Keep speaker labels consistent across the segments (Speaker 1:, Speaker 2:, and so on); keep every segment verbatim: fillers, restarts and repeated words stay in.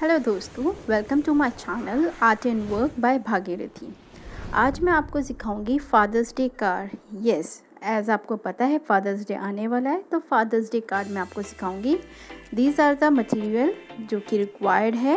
Speaker 1: Hello दोस्तों, welcome to my channel art and work by Bhagirathi. आज मैं आपको सिखाऊंगी father's day card. Yes, as आपको पता है फादर्स डे आने वाला है, तो फादर्स डे कार्ड मैं आपको सिखाऊंगी। दीज आर द मटेरियल जो कि रिक्वायर्ड है।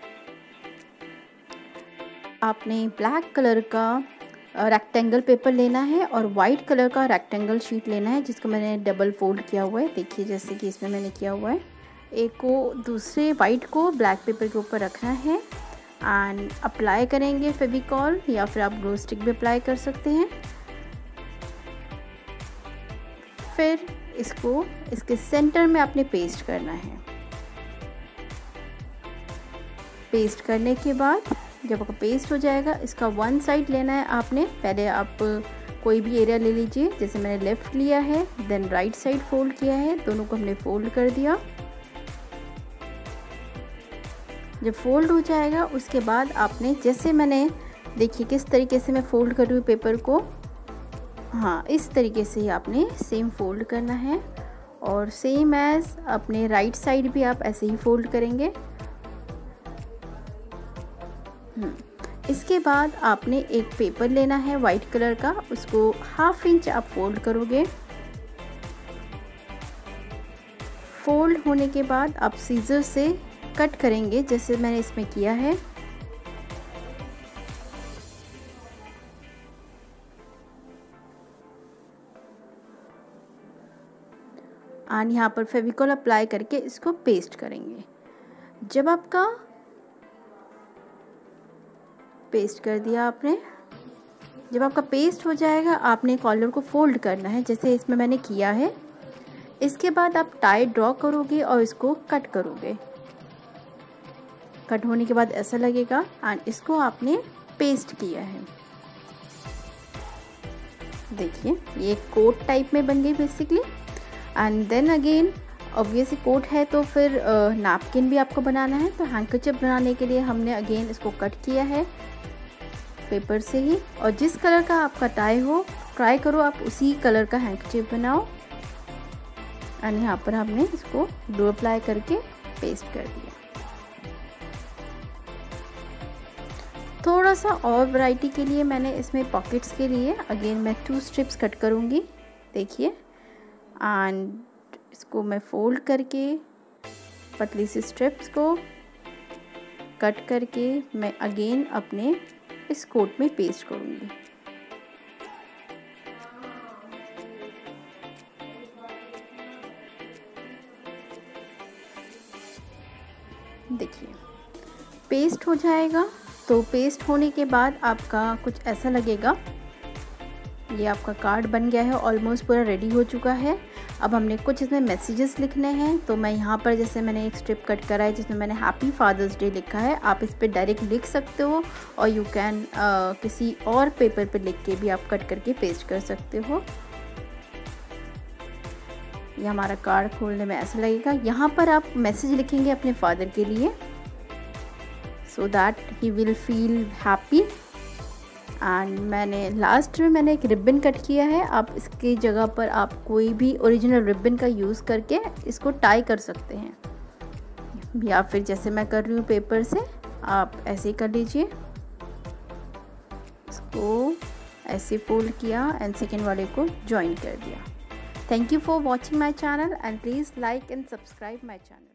Speaker 1: आपने ब्लैक कलर का रेक्टेंगल पेपर लेना है और वाइट कलर का रेक्टेंगल शीट लेना है, जिसको मैंने डबल फोल्ड किया हुआ है। देखिए जैसे कि इसमें मैंने किया हुआ है। एक को दूसरे वाइट को ब्लैक पेपर के ऊपर रखना है एंड अप्लाई करेंगे फेविकॉल, या फिर आप ग्लू स्टिक भी अप्लाई कर सकते हैं। फिर इसको इसके सेंटर में आपने पेस्ट करना है। पेस्ट करने के बाद जब आपका पेस्ट हो जाएगा, इसका वन साइड लेना है आपने। पहले आप कोई भी एरिया ले लीजिए, जैसे मैंने लेफ़्ट लिया है, देन राइट साइड फोल्ड किया है। दोनों को हमने फोल्ड कर दिया। जब फोल्ड हो जाएगा उसके बाद आपने, जैसे मैंने देखिए किस तरीके से मैं फोल्ड कर रही हूँ पेपर को, हाँ इस तरीके से ही आपने सेम फोल्ड करना है। और सेम एज अपने राइट साइड भी आप ऐसे ही फोल्ड करेंगे। इसके बाद आपने एक पेपर लेना है वाइट कलर का, उसको हाफ इंच आप फोल्ड करोगे। फोल्ड होने के बाद आप सीजर से कट करेंगे, जैसे मैंने इसमें किया है। और यहाँ पर फेविकॉल अप्लाई करके इसको पेस्ट करेंगे। जब आपका पेस्ट कर दिया आपने, जब आपका पेस्ट हो जाएगा आपने कॉलर को फोल्ड करना है, जैसे इसमें मैंने किया है। इसके बाद आप टाई ड्रॉ करोगे और इसको कट करोगे। कट होने के बाद ऐसा लगेगा एंड इसको आपने पेस्ट किया है। देखिए ये कोट टाइप में बन गई basically. And then again obviously quote है तो फिर नैपकिन भी आपको बनाना है, तो हैंकरचिप बनाने के लिए हमने अगेन इसको कट किया है पेपर से ही। और जिस कलर का आपका टाई हो, ट्राई करो आप उसी कलर का हैंकरचिप बनाओ। एंड यहाँ पर हमने इसको ग्लू अप्लाई करके पेस्ट कर दिया। थोड़ा सा और वैरायटी के लिए मैंने इसमें पॉकेट्स के लिए अगेन मैं टू स्ट्रिप्स कट करूँगी। देखिए एंड इसको मैं फोल्ड करके पतली सी स्ट्रिप्स को कट करके मैं अगेन अपने इस कोट में पेस्ट करूँगी। देखिए पेस्ट हो जाएगा। तो पेस्ट होने के बाद आपका कुछ ऐसा लगेगा। ये आपका कार्ड बन गया है, ऑलमोस्ट पूरा रेडी हो चुका है। अब हमने कुछ इसमें मैसेजेस लिखने हैं, तो मैं यहाँ पर जैसे मैंने एक स्ट्रिप कट करा है जिसमें मैंने हैप्पी फादर्स डे लिखा है। आप इस पर डायरेक्ट लिख सकते हो और यू कैन किसी और पेपर पे लिख के भी आप कट करके पेस्ट कर सकते हो। ये हमारा कार्ड खोलने में ऐसा लगेगा। यहाँ पर आप मैसेज लिखेंगे अपने फादर के लिए, so that he will feel happy. And मैंने लास्ट में मैंने एक रिबन कट किया है। आप इसकी जगह पर आप कोई भी ओरिजिनल रिबन का यूज़ करके इसको टाई कर सकते हैं, या फिर जैसे मैं कर रही हूँ पेपर से, आप ऐसे ही कर लीजिए। इसको ऐसे फोल्ड किया एंड सेकेंड वाले को ज्वाइन कर दिया। Thank you for watching my channel and please like and subscribe my channel.